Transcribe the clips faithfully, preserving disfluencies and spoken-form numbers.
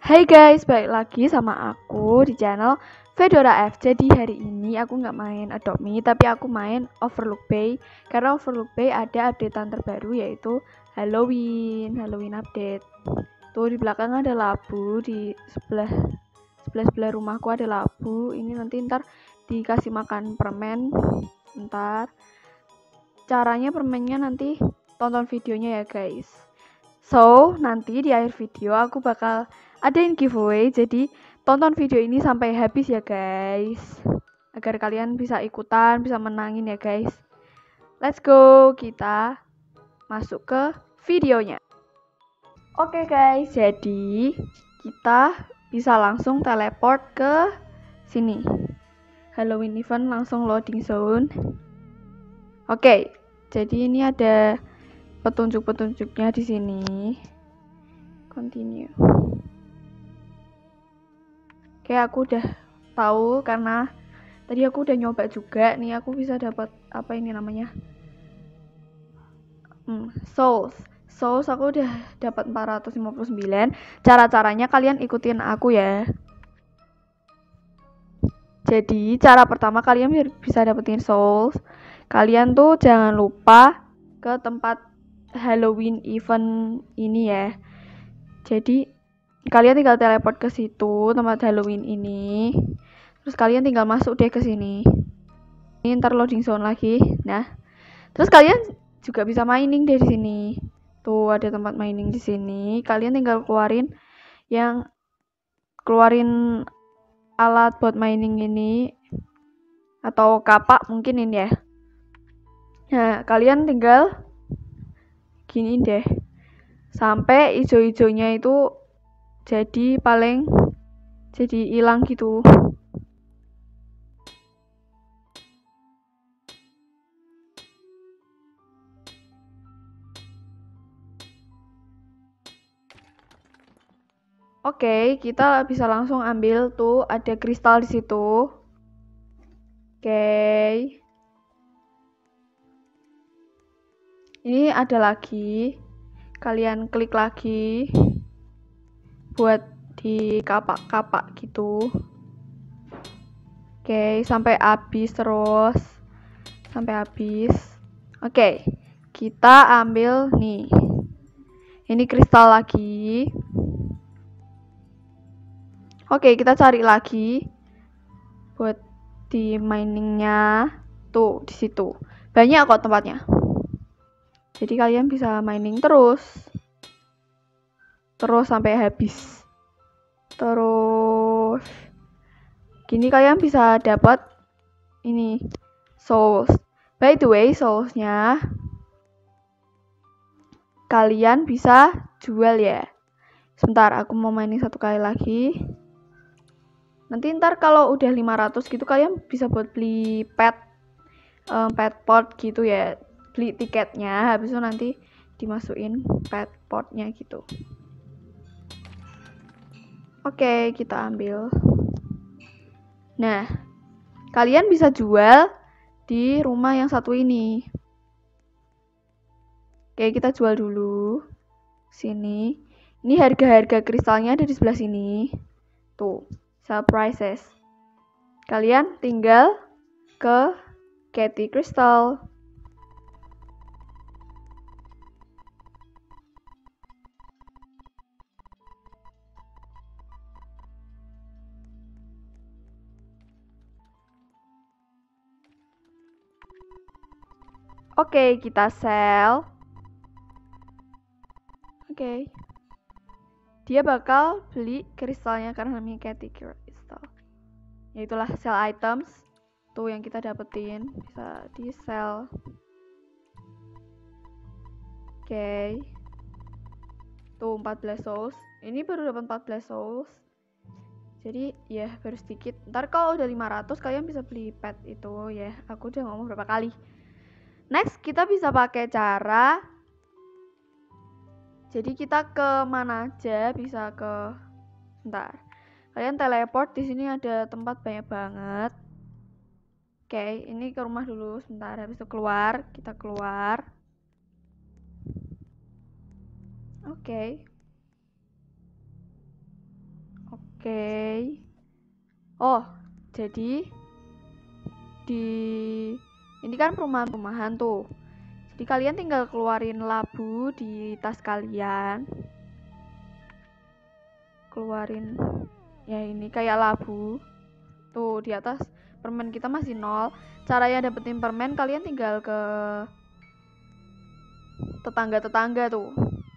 Hai guys, balik lagi sama aku di channel Fedora F. Jadi hari ini aku nggak main Adopt Me, tapi aku main Overlook Bay. Karena Overlook Bay ada updatean terbaru yaitu Halloween, Halloween update. Tuh di belakang ada labu, di sebelah sebelah sebelah rumahku ada labu. Ini nanti ntar dikasih makan permen. Ntar caranya permennya nanti tonton videonya ya guys. So, nanti di akhir video aku bakal adain giveaway, jadi tonton video ini sampai habis ya guys, agar kalian bisa ikutan, bisa menangin ya guys. Let's go, kita masuk ke videonya. Oke guys, jadi kita bisa langsung teleport ke sini. Halloween event langsung loading zone. Oke, jadi ini ada petunjuk-petunjuknya di sini. Continue. Oke, aku udah tahu karena tadi aku udah nyoba juga. Nih aku bisa dapat apa ini namanya? Hmm, souls. Souls aku udah dapat empat ratus lima puluh sembilan. Cara-caranya kalian ikutin aku ya. Jadi, cara pertama kalian bisa dapetin souls. Kalian tuh jangan lupa ke tempat Halloween event ini ya. Jadi kalian tinggal teleport ke situ tempat Halloween ini, terus kalian tinggal masuk deh ke sini. Ini ntar loading zone lagi. Nah, terus kalian juga bisa mining deh di sini. Tuh ada tempat mining di sini. Kalian tinggal keluarin yang keluarin alat buat mining ini atau kapak mungkin ini ya. Nah, kalian tinggal gini deh sampai ijo-ijonya itu jadi paling jadi hilang gitu. Oke, kita bisa langsung ambil tuh ada kristal di situ. Oke. Ini ada lagi. Kalian klik lagi buat di kapak-kapak gitu. Oke, sampai habis terus. Sampai habis. Oke. Kita ambil nih. Ini kristal lagi. Oke, kita cari lagi buat di miningnya. Tuh, di situ. Banyak kok tempatnya. Jadi kalian bisa mining terus. Terus sampai habis. Terus gini kalian bisa dapat ini souls. By the way, soulsnya kalian bisa jual ya. Sebentar, aku mau mining satu kali lagi. Nanti ntar kalau udah lima ratus gitu kalian bisa buat beli pet um, pet pot gitu ya, beli tiketnya, habis itu nanti dimasukin pet potnya gitu. Oke, kita ambil. Nah, kalian bisa jual di rumah yang satu ini. Oke, kita jual dulu sini. Ini harga-harga kristalnya ada di sebelah sini. Tuh, sell prices. Kalian tinggal ke Cathy Crystal. Oke, kita sell. Oke. Dia bakal beli kristalnya karena namanya Cathy Crystal. Ya itulah sell items. Tuh yang kita dapetin bisa di sell. Oke. Tuh empat belas souls. Ini baru dapat empat belas souls. Jadi ya baru sedikit. Ntar kalau udah lima ratus kalian bisa beli pet itu ya. Aku udah ngomong berapa kali. Next kita bisa pakai cara. Jadi kita ke mana aja bisa ke. Bentar. Kalian teleport, di sini ada tempat banyak banget. Oke, ini ke rumah dulu sebentar. Habis itu keluar, kita keluar. Oke. Oke. Oh, jadi di ini kan perumahan-perumahan tuh. Jadi kalian tinggal keluarin labu di tas kalian. Keluarin ya ini kayak labu. Tuh di atas permen kita masih nol. Caranya dapetin permen kalian tinggal ke tetangga-tetangga tuh.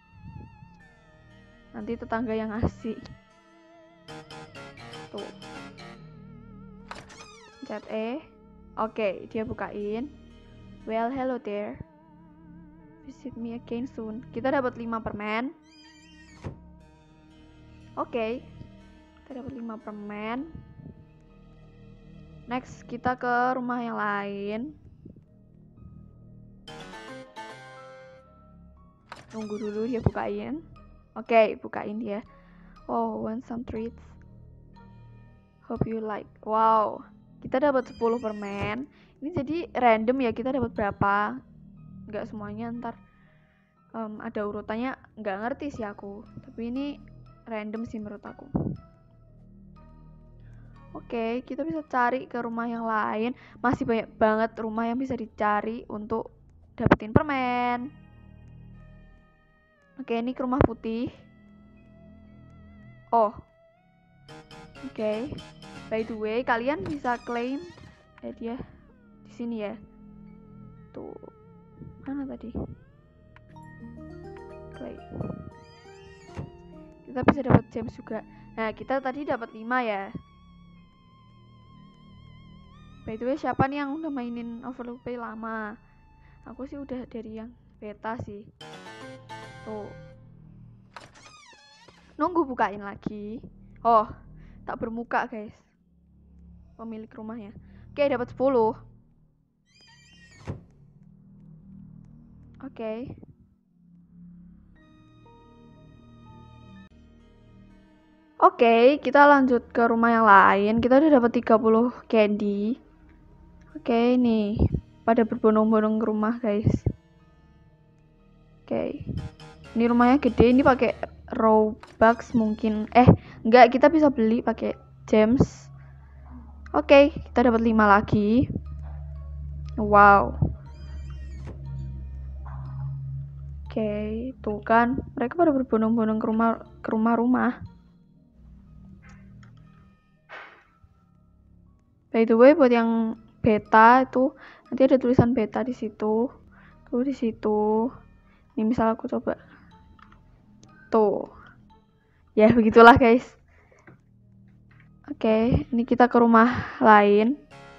Nanti tetangga yang ngasih. Tuh. Chat E. Oke, dia bukain. Well, hello there. Visit me again soon. Kita dapat lima permen. Oke. Kita dapat lima permen. Next, kita ke rumah yang lain. Tunggu dulu dia bukain. Oke, bukain dia. Oh, want some treats? Hope you like. Wow. Kita dapat sepuluh permen. Ini jadi random ya, kita dapat berapa? Nggak semuanya, ntar um, ada urutannya, nggak ngerti sih aku, tapi ini random sih menurut aku. Oke, kita bisa cari ke rumah yang lain. Masih banyak banget rumah yang bisa dicari untuk dapetin permen. Oke, ini ke rumah putih. Oh, oke. By the way, kalian bisa claim eh dia di sini ya. Tuh. Mana tadi? Clay. Kita bisa dapat gems juga. Nah, kita tadi dapat lima ya. By the way, siapa nih yang udah mainin Overlook Bay lama? Aku sih udah dari yang beta sih. Tuh. Nunggu bukain lagi. Oh, tak bermuka, guys. Pemilik rumahnya. Oke, dapat sepuluh. Oke. Okay. Oke, okay, kita lanjut ke rumah yang lain. Kita udah dapat tiga puluh candy. Oke, okay, nih. Pada berbondong-bondong ke rumah, guys. Oke. Okay. Ini rumahnya gede, ini pakai Robux mungkin. Eh, enggak, kita bisa beli pakai gems. Oke, okay, kita dapat lima lagi. Wow. Oke, okay, tuh kan mereka pada berbondong-bondong ke rumah ke rumah-rumah. By the way, buat yang beta itu nanti ada tulisan beta di situ. Tuh di situ. Ini misal aku coba. Tuh. Ya, begitulah, guys. Oke, okay, ini kita ke rumah lain.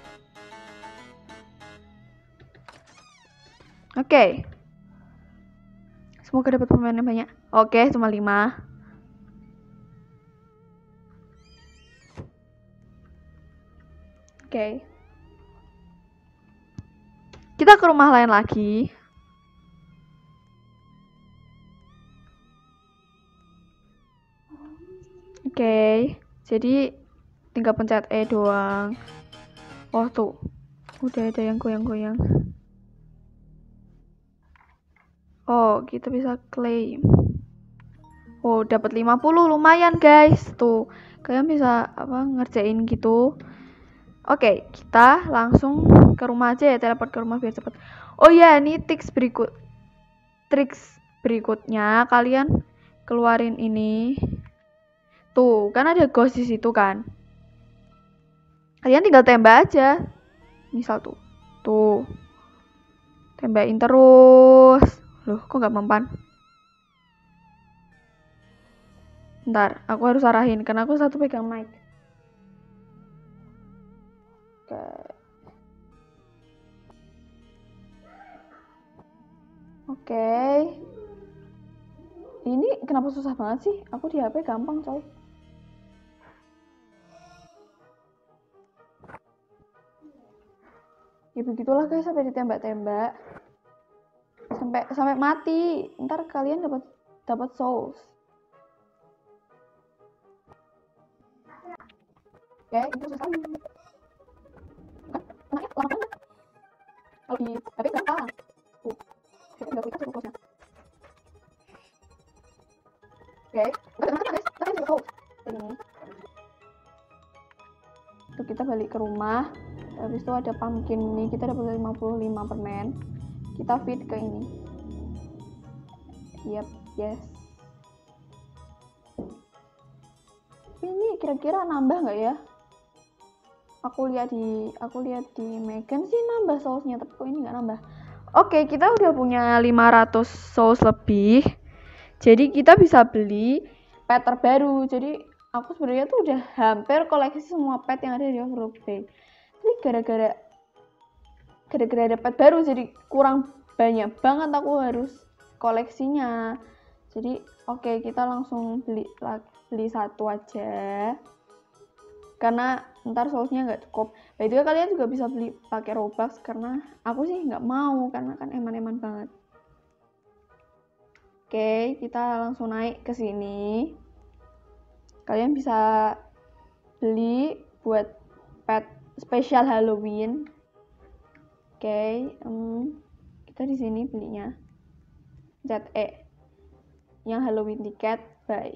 Oke. Okay. Semoga dapat permen yang banyak. Oke, okay, cuma lima. Oke. Okay. Kita ke rumah lain lagi. Oke. Okay. Jadi tinggal pencet E doang. Oh, tuh. Udah ada yang goyang-goyang. Oh, kita bisa claim. Oh, dapat lima puluh, lumayan, guys. Tuh, kalian bisa apa ngerjain gitu. Oke, kita langsung ke rumah aja ya, teleport ke rumah biar cepet. Oh ya, ini tips berikut. Triks berikutnya, kalian keluarin ini. Tuh, kan ada ghost di situ kan. Kalian tinggal tembak aja. Misal tuh. Tuh. Tembakin terus. Loh, kok gak mempan? Ntar, aku harus arahin karena aku satu pegang mic. Oke. Oke. Ini kenapa susah banget sih? Aku di H P gampang, coy. Ya begitulah, guys, sampai ditembak-tembak. Sampai sampai mati. Ntar kalian dapat dapat souls. Oke, itu susah. Nah, lama banget. Kalau di H P gampang. Tuh, H P nggak kuitas tuh bosnya. Oke, nggak ada guys. Kita kan juga souls. Ini. balik ke rumah. Habis itu ada pumpkin ini, kita dapat lima puluh lima permen. Kita feed ke ini. Yap, yes. Ini kira-kira nambah nggak ya? Aku lihat di aku lihat di Megan sih nambah sousnya, tapi kok ini nggak nambah. Oke, kita udah punya lima ratus saus lebih. Jadi kita bisa beli pet terbaru. Jadi aku sebenarnya tuh udah hampir koleksi semua pet yang ada di Overlook Bay. Tapi gara-gara gara-gara ada pet baru jadi kurang banyak banget aku harus koleksinya. Jadi oke, okay, kita langsung beli beli satu aja. Karena ntar sausnya nggak cukup. By the way, kalian juga bisa beli pakai Robux, karena aku sih nggak mau karena kan eman-eman banget. Oke, okay, kita langsung naik ke sini. Kalian bisa beli buat pet spesial Halloween. Oke, okay, um, kita di sini belinya. Z E yang Halloween tiket, bye.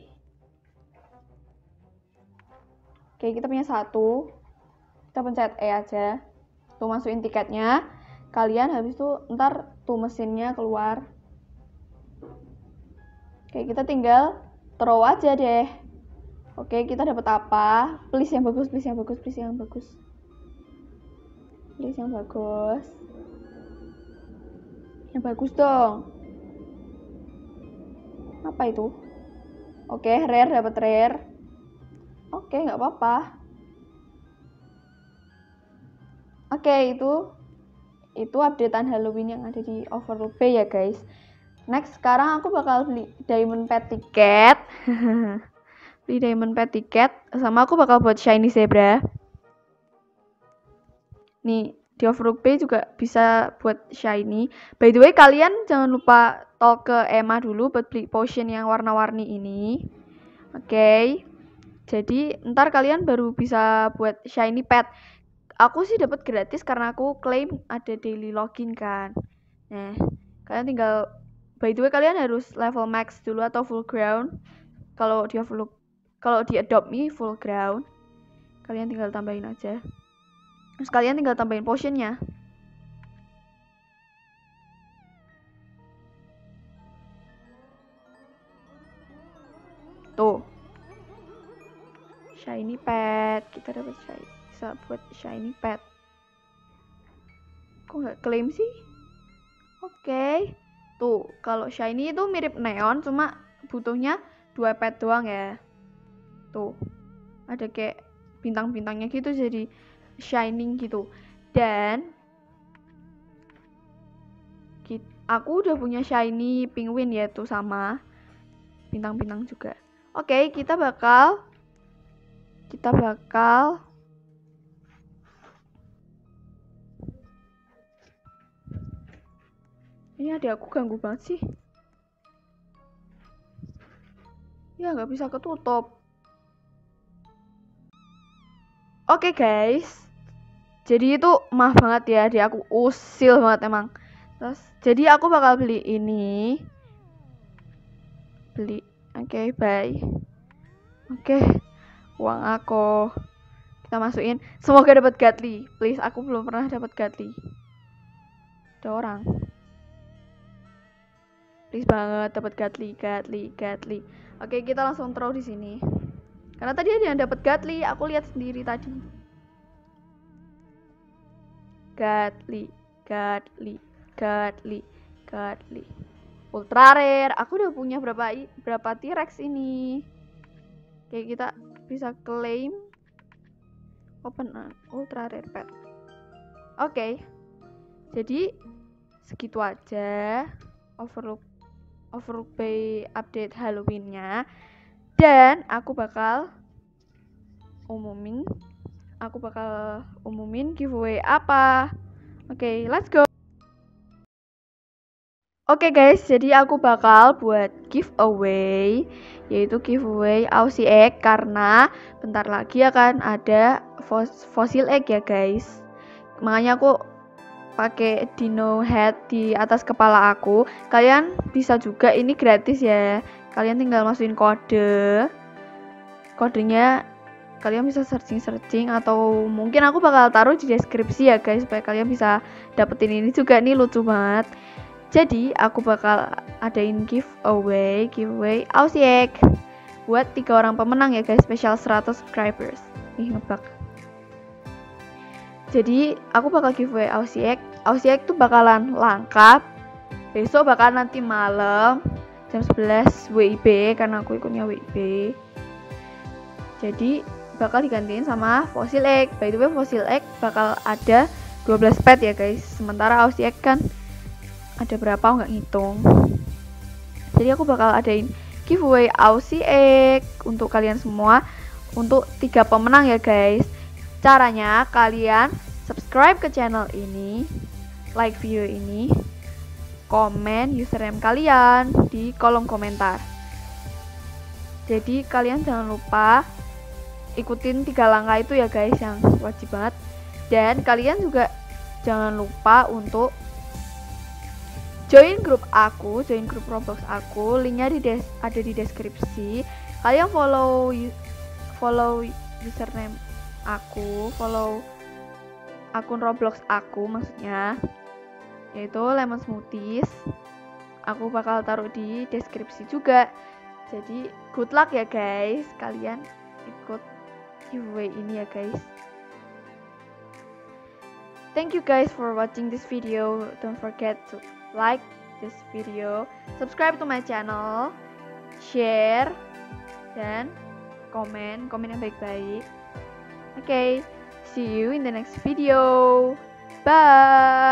Oke, okay, kita punya satu. Kita pencet E aja. Tuh masukin tiketnya. Kalian habis itu ntar tuh mesinnya keluar. Oke, okay, kita tinggal throw aja deh. Oke, okay, kita dapat apa? Please yang bagus, please yang bagus, please yang bagus. Please yang bagus. Yang bagus dong. Apa itu? Oke, okay, rare, dapat rare. Oke, okay, nggak apa-apa. Oke, okay, itu itu updatean Halloween yang ada di Overlook Bay ya guys. Next, sekarang aku bakal beli diamond pet ticket. Beli diamond pet ticket, sama aku bakal buat shiny zebra. Nih, di Overlook Bay juga bisa buat shiny. By the way, kalian jangan lupa talk ke Emma dulu buat beli potion yang warna-warni ini. Oke, okay. Jadi ntar kalian baru bisa buat shiny pet. Aku sih dapat gratis karena aku claim ada daily login kan. Nah, kalian tinggal, by the way, kalian harus level max dulu atau full ground. Kalau di Overlook, kalau di Adopt Me full ground, kalian tinggal tambahin aja. Terus kalian tinggal tambahin potionnya. Tuh. Shiny pet. Kita dapat shiny. Bisa buat shiny pet. Kok nggak klaim sih? Oke. Okay. Tuh, kalau shiny itu mirip neon, cuma butuhnya dua pet doang ya. Tuh. Ada kayak bintang-bintangnya gitu jadi shining gitu. Dan aku udah punya shiny penguin ya, tuh sama bintang-bintang juga. Oke, okay, kita bakal kita bakal ini ada aku ganggu banget sih. Ya nggak bisa ketutup. Oke okay, guys. Jadi itu maaf banget ya, dia aku usil banget emang. Terus jadi aku bakal beli ini. Beli. Oke, okay, bye. Oke. Okay. Uang aku kita masukin. Semoga dapat Gatly. Please, aku belum pernah dapat Gatly. Ada orang. Please banget dapat Gatly, Gatly, Gatly. Oke, okay, kita langsung throw di sini. Karena tadi ada yang dapat Gatly, aku lihat sendiri tadi. Gatly, Gatly, Gatly, Gatly. Ultra rare. Aku udah punya berapa berapa T-Rex ini. Oke, kita bisa claim open ultra rare pet. Oke. Jadi segitu aja Overlook Overlook Bay update Halloween-nya. Dan aku bakal umumin aku bakal umumin giveaway apa. Oke, okay, let's go. Oke okay guys, jadi aku bakal buat giveaway, yaitu giveaway Aussie Egg, karena bentar lagi akan ada fos fossil egg ya guys. Makanya aku pakai dino head di atas kepala aku. Kalian bisa juga, ini gratis ya. Kalian tinggal masukin kode. Kodenya kalian bisa searching-searching, atau mungkin aku bakal taruh di deskripsi ya guys, supaya kalian bisa dapetin ini juga. Nih lucu banget. Jadi aku bakal adain giveaway giveaway Aussie Egg buat tiga orang pemenang ya guys, spesial seratus subscribers. Nih ngebak. Jadi aku bakal giveaway Aussie Egg. Aussie Egg tuh bakalan langka besok, bakal nanti malam jam sebelas W I B, karena aku ikutnya W I B. Jadi bakal digantiin sama Fossil Egg. By the way, Fossil Egg bakal ada dua belas pet ya guys. Sementara Aussie Egg kan ada berapa aku nggak ngitung. Jadi aku bakal adain giveaway Aussie Egg untuk kalian semua, untuk tiga pemenang ya guys. Caranya kalian subscribe ke channel ini, like video ini, komen username kalian di kolom komentar. Jadi kalian jangan lupa ikutin tiga langkah itu ya guys, yang wajib banget. Dan kalian juga jangan lupa untuk join grup aku, join grup Roblox aku. Linknya di des ada di deskripsi. Kalian follow follow username aku, follow akun Roblox aku maksudnya, yaitu Lemon Smoothies. Aku bakal taruh di deskripsi juga. Jadi good luck ya guys, kalian ikut giveaway ini ya guys. Thank you guys for watching this video. Don't forget to like this video, subscribe to my channel, share, dan komen, komen yang baik-baik. Oke, okay, see you in the next video. Bye.